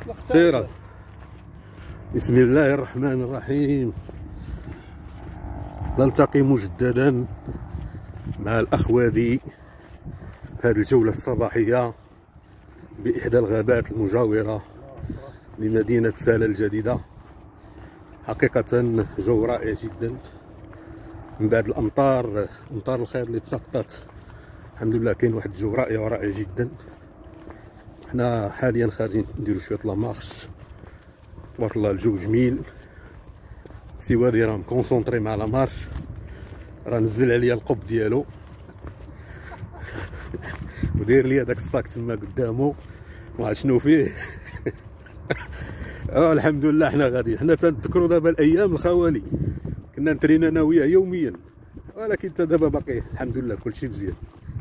سيرة. بسم الله الرحمن الرحيم. نلتقي مجددا مع الأخ وادي في هذه الجولة الصباحية بإحدى الغابات المجاورة لمدينة سالة الجديدة. حقيقة جو رائع جدا من بعد أمطار الخير اللي تسقطت. الحمد لله كاين واحد الجو رائع ورائع جدا. حنا حاليا خارجين نديرو شويه لامارش. تبارك الله الجو جميل. السي وادي راه مكونسونطري مع لامارش، راه نزل عليا القب ديالو وداير ليا داك الصاك تما قدامو ما عرفت شنو فيه. الحمد لله حنا غاديين. حنا تنذكروا دابا الايام الخوالي كنا نترينا انا وياه يوميا، ولكن حتى دابا باقي الحمد لله كلشي مزيان.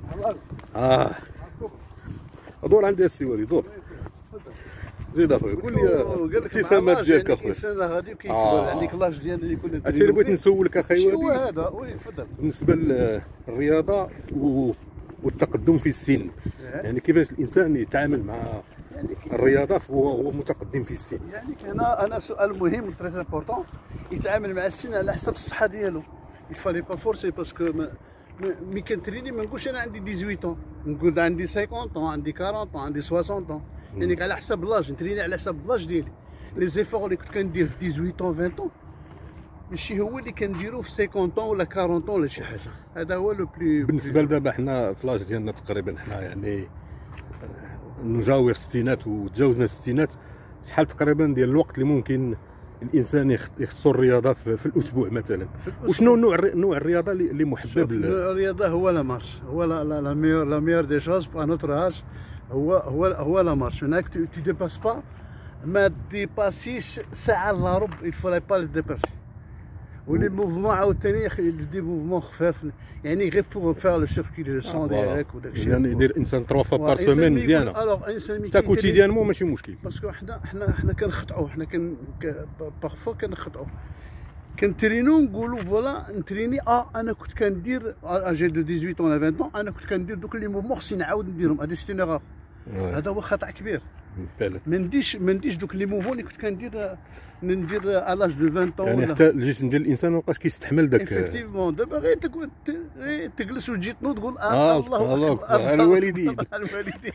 دور عندي السي وادي، دور زيد اخويا قول لي الابتسامات ديالك اخويا. الانسان غادي كيكبر عندك لاج ديال اللي كنا هادشي اللي بغيت نسولك اخي وادي. هو هذا وي تفضل. بالنسبه للرياضه والتقدم في السن، يعني كيفاش الانسان يتعامل مع الرياضه وهو متقدم في السن؟ يعني انا سؤال مهم تري امبورطون، يتعامل مع السن على حسب الصحه ديالو. يفالي با فورسي باسكو مي كنتريني ما نقولش انا عندي 18 نقول عندي 50 عندي 40 عندي 60 يعني على حسب لاج نتريني على حسب لاج ديالي. لي زيفور اللي كنت كندير في 18 20 ماشي هو اللي كنديرو في 50 ولا 40 ولا شي حاجه. هذا هو لو بلي. بالنسبه لدابا حنا في لاج ديالنا تقريبا حنا يعني نجاور الستينات وتجاوزنا الستينات. شحال تقريبا ديال الوقت اللي ممكن الانسان يخصو الرياضه في الاسبوع مثلا؟ وشنو نوع الرياضه اللي محبب؟ الرياضه هو لا مارش، هو لا ميور دي شوز بو نوتر اج، هو لا مارش. هناك تو ديباس با، ما ديباسيش ساعه الا ربع، الفو با ديباسي. ولي موفمون عاوتاني دي موفمون خفاف، يعني غير بوغ فار لو سيركيلي سون ديالك وداك الشيء. يعني يدير الانسان 3 فوا بار سيمين مزيانه. الوغ انسان تا كوتيديانمون ماشي مشكل، باسكو حنا كنخطئوا، حنا باغفوا كنخطئوا، كنترينو نقولوا فوالا نتريني. انا كنت كندير اجي دو 18 ولا 20 انا كنت كندير دوك لي موفمون خصني نعاود نديرهم. هذه سيتي نيغور، هذا هو خطا كبير. ما نديش دوك لي موفمون اللي كنت ندير الاج دو 20 يعني حتى الجسم ديال الانسان ما بقاش كيستحمل داك. ايفيكتيفمون دابا غير تجلس وتجي تنوض تقول الله اكبر على الوالدين. على الوالدين.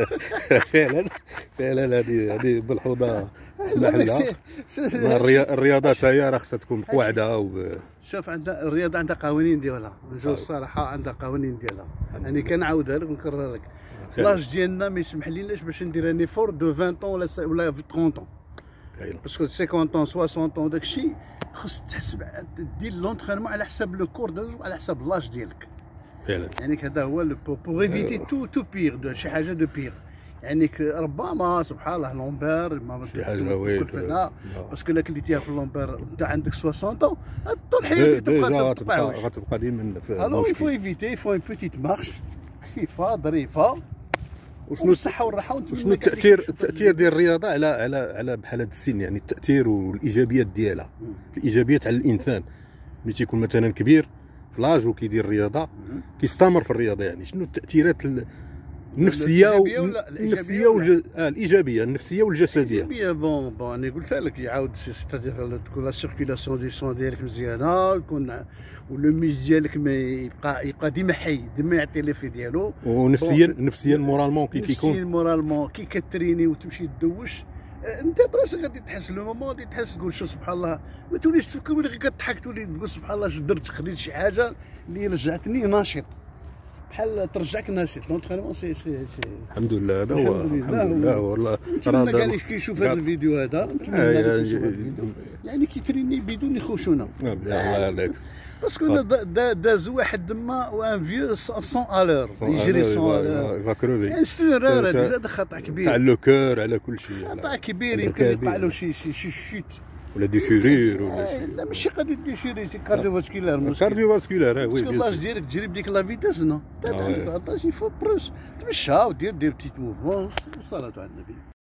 فعلا هذه بالحوضه محلها. الرياضات هي راه خصها تكون قواعده شوف عندها الرياضه عندها قوانين ديالها، نجيو الصراحه عندها قوانين ديالها. يعني كنعاودها لك ونكررها لك. لاج ديالنا ما يسمح ليناش باش ندير ان ايفور دو 20 ولا 30 باسكو 50 60 وداك الشيء خص تحسب دير لونترينمون على حساب لو كور على حساب لاج ديالك. فعلا يعني هذا هو بوغ ايفيتي تو بيغ شي حاجه دو بيغ. يعني ربما سبحان الله لومبير ما شي حاجه وي باسكو الا كليتيها في اللومبير وانت عندك 60 طول حياتك غتبقى ديما في المشكل. الوغ ايفيتي فو ان بوتيت مارش خفيفه ظريفه. وشنو الصحه والراحه. شنو التاثير ديال الرياضه على بحال هذا السن؟ يعني التاثير والايجابيات ديالها. الايجابيات على الانسان ملي تيكون مثلا كبير في لاج وكيدير الرياضه كيستمر في الرياضه، يعني شنو التاثيرات النفسيه الايجابيه النفسيه والجسديه؟ الايجابيه بون انا قلت لك يعاود ستادير تكون لا سيركيلاسيون دي سون ديالك مزيانه، يكون ولو ميز ديالك ما يبقى ديما حي، ديما يعطي ليفي ديالو. ونفسيا مورالمون كي كيكون نفسيا مورالمون كي كتريني وتمشي تدوش انت براسك غادي تحس لو مومون غادي تحس تقول شو سبحان الله. ما توليش تفكر ولا غير كضحك تولي تقول سبحان الله اش درت، خديت شي حاجه اللي رجعتني ناشط، بحال ترجعك ناشط. لونترينمون سي الحمد لله. هذا هو الحمد لله والله. نتمنى كاع اللي كيشوف هذا الفيديو هذا يعني كيتريني بدون خشونه. الله عليك. باسكو داز واحد دما وان فيو 100 الور يجري 100 الور فاكروفي. يعني سيرور هذا خطا كبير تاع لو كور على كل شيء. خطا كبير يمكن يطلع له شي شيت ولا ديشيرير ولا لا ماشي قضيه ديشيرير، سي كارديوفاسكولار. كارديوفاسكولار وي. باسكو لاج ديالك تجري بديك لا فيتاس نو تاع يفو بروس تمشى ودير بتيت موفمون والصلاه على النبي.